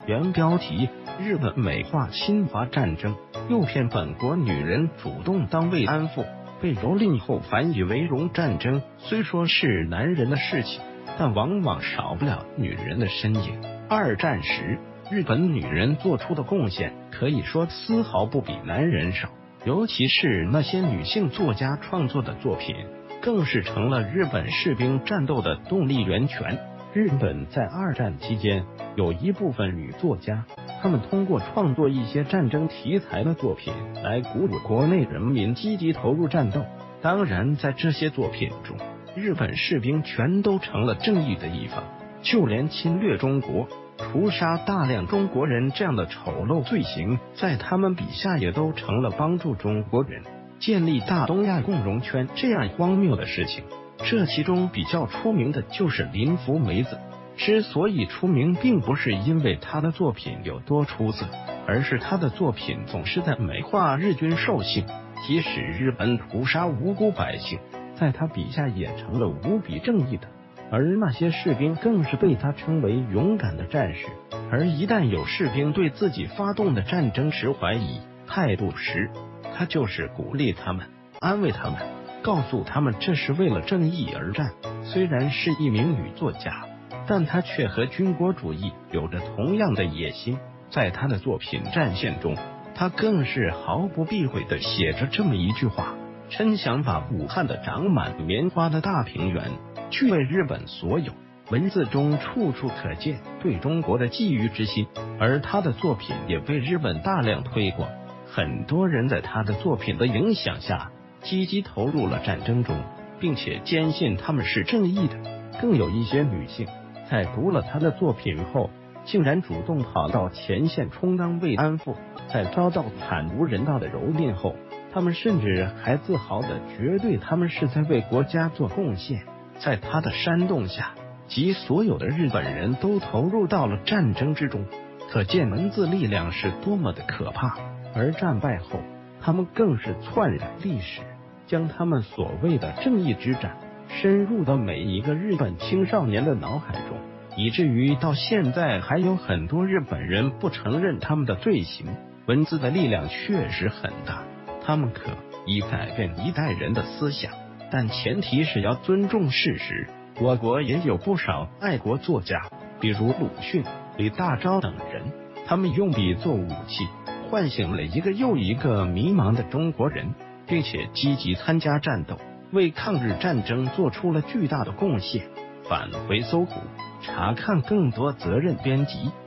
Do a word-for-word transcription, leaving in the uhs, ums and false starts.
原标题：日本美化侵华战争，诱骗本国女人主动当慰安妇，被蹂躏后反以为荣。战争虽说是男人的事情，但往往少不了女人的身影。二战时，日本女人做出的贡献可以说丝毫不比男人少，尤其是那些女性作家创作的作品，更是成了日本士兵战斗的动力源泉。日本在二战期间有一部分女作家，她们通过创作一些战争题材的作品来鼓舞国内人民积极投入战斗。当然，在这些作品中，日本士兵全都成了正义的一方，就连侵略中国、屠杀大量中国人这样的丑陋罪行，在他们笔下也都成了帮助中国人建立大东亚共荣圈这样荒谬的事情。这其中比较出名的就是林芙美子。之所以出名，并不是因为她的作品有多出色，而是她的作品总是在美化日军兽性。即使日本屠杀无辜百姓，在她笔下也成了无比正义的，而那些士兵更是被他称为勇敢的战士。而一旦有士兵对自己发动的战争持怀疑态度时，他就是鼓励他们，安慰他们，告诉他们这是为了正义而战。虽然是一名女作家，但她却和军国主义有着同样的野心。在她的作品《战线》中，她更是毫不避讳地写着这么一句话：真想把武汉的长满棉花的大平原据为日本所有。文字中处处可见对中国的觊觎之心，而她的作品也被日本大量推广。很多人在她的作品的影响下积极投入了战争中，并且坚信他们是正义的。更有一些女性在读了她的作品后，竟然主动跑到前线充当慰安妇。在遭到惨无人道的蹂躏后，她们甚至还自豪的绝对他们是在为国家做贡献。在她的煽动下，及所有的日本人都投入到了战争之中，可见文字力量是多么的可怕。而战败后，他们更是篡染历史，将他们所谓的正义之战深入到每一个日本青少年的脑海中，以至于到现在还有很多日本人不承认他们的罪行。文字的力量确实很大，他们可以改变一代人的思想，但前提是要尊重事实。我国也有不少爱国作家，比如鲁迅、李大钊等人，他们用笔做武器，唤醒了一个又一个迷茫的中国人，并且积极参加战斗，为抗日战争做出了巨大的贡献。返回搜狐，查看更多责任编辑。